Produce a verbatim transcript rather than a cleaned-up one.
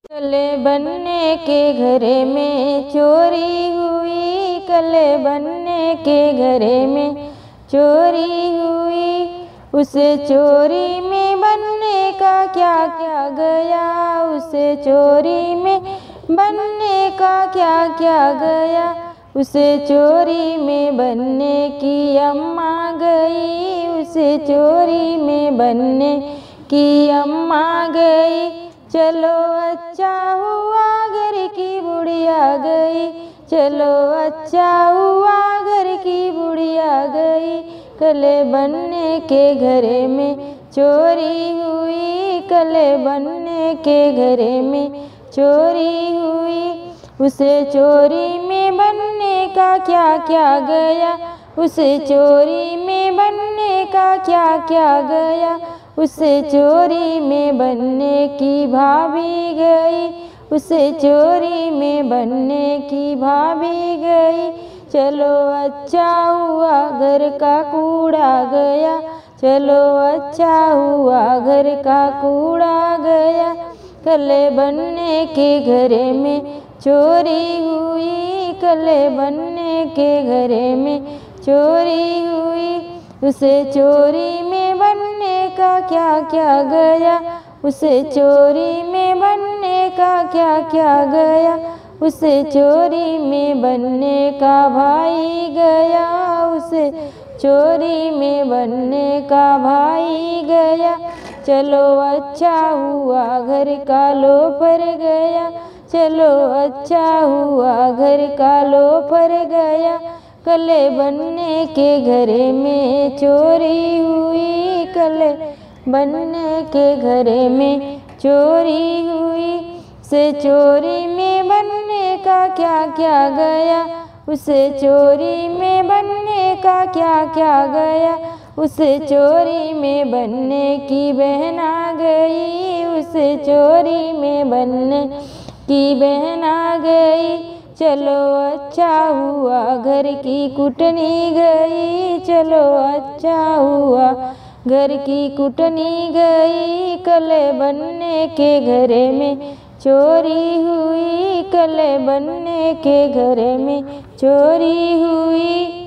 कले बनने के घरे में चोरी हुई, कले बनने के घरे में चोरी हुई। उसे चोरी में बनने का क्या क्या गया, उसे चोरी में बनने का क्या क्या गया। उसे चोरी में बनने की अम्मा गई, उसे चोरी में बनने की अम्मा गई। चलो अच्छा हुआ घर की बुढ़िया गई, चलो अच्छा हुआ घर की बुढ़िया गई। कले बनने के घरे में चोरी हुई, कले बनने के घरे में चोरी हुई। उसे चोरी में बनने का क्या क्या गया, उसे चोरी में बनने का क्या क्या गया। उसे चोरी में बनने की भाभी गई, उसे चोरी में बनने की भाभी गई। चलो अच्छा हुआ घर का कूड़ा गया, चलो अच्छा हुआ घर का कूड़ा गया। कले बनने के घरे में चोरी हुई, कले बनने के घरे में चोरी हुई। उसे चोरी में बनने का क्या क्या गया, उसे चोरी में बनने का क्या क्या गया। उसे चोरी में बनने का भाई गया, उसे चोरी में बनने का भाई गया। चलो अच्छा हुआ घर का लोफर गया, चलो अच्छा हुआ घर का लोफर गया। कले बनने के घरे में चोरी हुई, कले बनने के घरे में चोरी हुई। से चोरी में बनने का क्या क्या गया, उसे चोरी में बनने का क्या क्या गया। उसे चोरी में बनने की बहन आ गई, उसे चोरी में बनने की बहन आ गई। चलो अच्छा हुआ घर की कुटनी गई, चलो अच्छा हुआ घर की कुटनी गई। कले बनने के घरे में चोरी हुई, कले बनने के घरे में चोरी हुई।